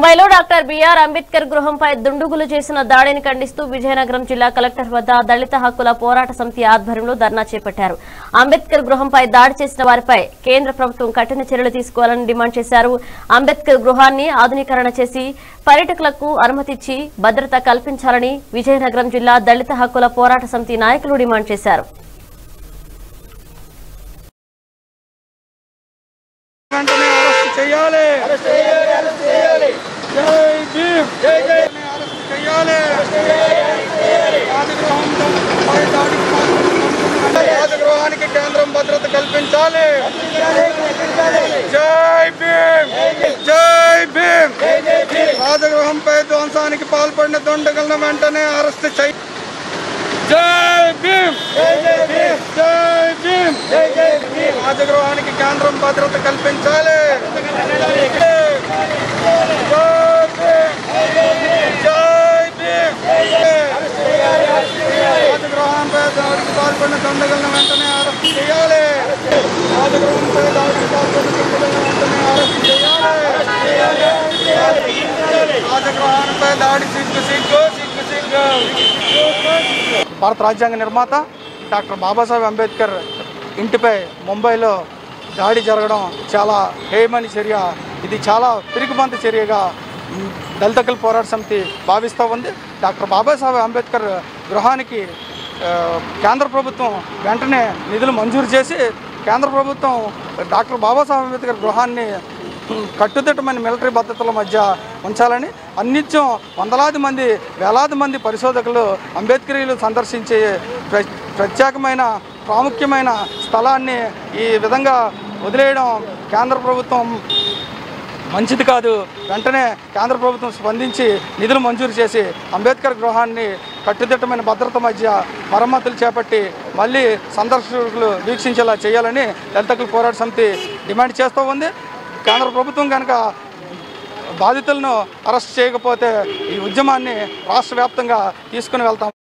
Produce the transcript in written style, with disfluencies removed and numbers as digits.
ముంబైలో doctor B R Ambedkar గృహంపై దుండుగులు చేసిన దాడిని ఖండిస్తూ విజయనగరం జిల్లా కలెక్టర్ వద్ద దళిత హక్కుల పోరాట సమితి ఆధ్వర్యంలో ధర్నా చేపట్టారు. అంబేద్కర్ గృహంపై దాడి చేసిన వారిపై కేంద్ర ప్రభుత్వం కఠిన చర్యలు తీసుకోవాలని డిమాండ్ చేశారు. అంబేద్కర్ గృహాన్ని ఆధునీకరణ చేసి పర్యాటకులకు అనుమతిచ్చి భద్రత కల్పించాలని విజయనగరం జిల్లా దళిత హక్కుల పోరాట సమితి నాయకులు డిమాండ్ చేశారు. రాజగృహానికి కేంద్రం భద్రత కల్పించాలి. జై భీమ్, జై భీమ్. రాజగృహంపై ధ్వంసానికి పాల్పడిన దుండగులను వెంటనే అరెస్ట్ చేయాలి. జై భీమ్, జై భీమ్. రాజగృహానికి కేంద్రం భద్రత కల్పించాలి. రాజగృహంపై దాడికి పాల్పడిన దుండగులను వెంటనే అరెస్ట్ చేయాలి. రాజగృహంపై దాడికి పాల్పడిన దుండగులను వెంటనే అరెస్ట్ చేయాలి. రాజగృహంపై దాడి సిగ్గు సిగ్గు సిగ్గు సిగ్గు. భారత రాజ్యాంగ నిర్మాత డాక్టర్ బాబాసాహెబ్ అంబేద్కర్ ఇంటిపై ముంబైలో దాడి జరగడం చాలా హేయమైన చర్య. ఇది చాలా పిరికిపంత చర్యగా దళిత హక్కుల పోరాట సమితి భావిస్తూ ఉంది. డాక్టర్ బాబాసాహెబ్ అంబేద్కర్ గృహానికి కేంద్ర ప్రభుత్వం వెంటనే నిధులు మంజూరు చేసి కేంద్ర ప్రభుత్వం డాక్టర్ బాబాసాహెబ్ అంబేద్కర్ గృహాన్ని కట్టుదిట్టమైన మిలిటరీ భద్రతల మధ్య ఉంచాలని అన్నిత్యం వందలాది మంది వేలాది మంది పరిశోధకులు అంబేద్కరీలు సందర్శించే ప్రత్యేకమైన ప్రాముఖ్యమైన స్థలాన్ని ఈ విధంగా వదిలేయడం కేంద్ర ప్రభుత్వం మంచిది కాదు. వెంటనే కేంద్ర ప్రభుత్వం స్పందించి నిధులు మంజూరు చేసి అంబేద్కర్ గృహాన్ని కట్టుదిట్టమైన భద్రత మధ్య మరమ్మతులు చేపట్టి మళ్ళీ సందర్శకులు వీక్షించేలా చేయాలని దళిత హక్కుల పోరాట సమితి డిమాండ్ చేస్తూ ఉంది. కేంద్ర ప్రభుత్వం కనుక బాధితులను అరెస్ట్ చేయకపోతే ఈ ఉద్యమాన్ని రాష్ట్ర వ్యాప్తంగా తీసుకుని వెళ్తాం.